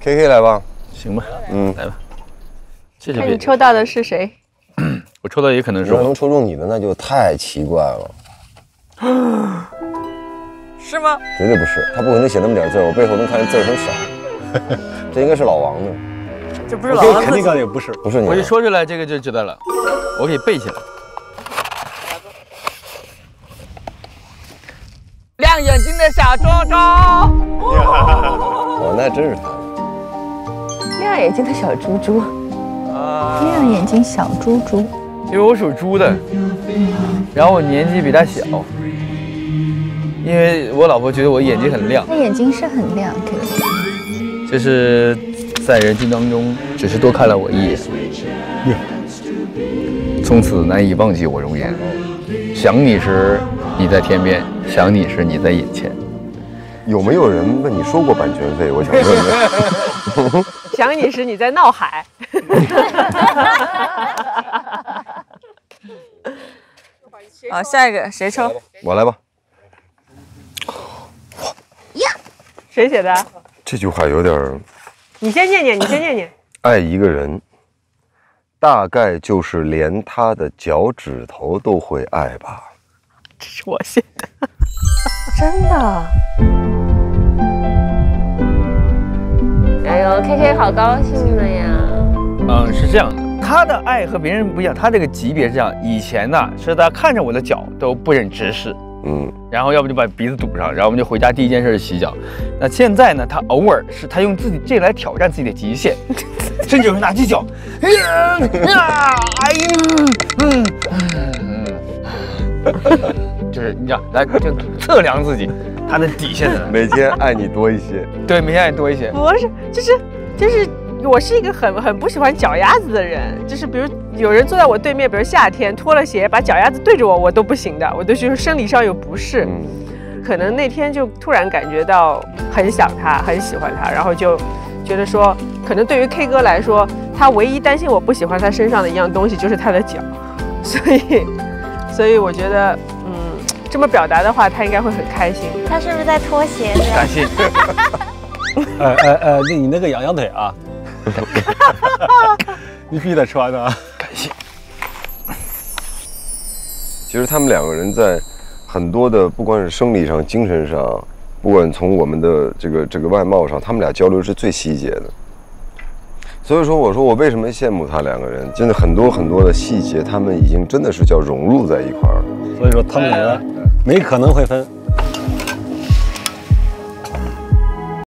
，KK 来吧。 行吧，来吧。谢谢。 那你抽到的是谁？ 我抽到也可能是我。 能抽中你的那就太奇怪了。 是吗？ 绝对不是，他不可能写那么点字，我背后能看见字很少。这应该是老王的。 这不是老王肯定也不是， 不是你。 我一说出来，这个就知道了，我给背起来。亮眼睛的小猪猪。 哦，那真是他。 亮眼睛的小猪猪。亮眼睛小猪猪。 因为我属猪的，然后我年纪比他小，因为我老婆觉得我眼睛很亮。 他眼睛是很亮，可以。 就是在人群当中，只是多看了我一眼，从此难以忘记我容颜。想你时你在天边，想你时你在眼前。 有没有人问你收过版权费？我想问问。 想你时你在闹海。好，下一个谁抽？ 我来吧。 谁写的？ 这句话有点…… 你先念念，你先念念。 爱一个人，大概就是连他的脚趾头都会爱吧。 这是我写的。 真的。 哎呦 ，KK 好高兴的呀。 是这样的，他的爱和别人不一样，他这个级别是这样。以前呢，是他看着我的脚都不忍直视，然后要不就把鼻子堵上，然后我们就回家第一件事是洗脚。那现在呢，他偶尔是他用自己这来挑战自己的极限，甚至有人拿起脚，就是你知道，来就测量自己他的底线在哪。 每天爱你多一些， 对，每天爱多一些。 不是，就是我是一个很不喜欢脚丫子的人，就是比如有人坐在我对面，比如夏天脱了鞋把脚丫子对着我，我都不行的，我都觉得生理上有不适。可能那天就突然感觉到很想他，很喜欢他，然后就觉得说，可能对于 K 哥来说，他唯一担心我不喜欢他身上的一样东西就是他的脚，所以我觉得，这么表达的话，他应该会很开心。 他是不是在脱鞋子？ 感谢。 你那个羊腿啊，你必须得穿的啊。 感谢。 其实他们两个人在很多的，不管是生理上、精神上，不管从我们的这个外貌上，他们俩交流是最细节的。所以说，我说我为什么羡慕他两个人，真的很多很多的细节，他们已经真的是叫融入在一块儿了。 所以说他们两个没可能会分。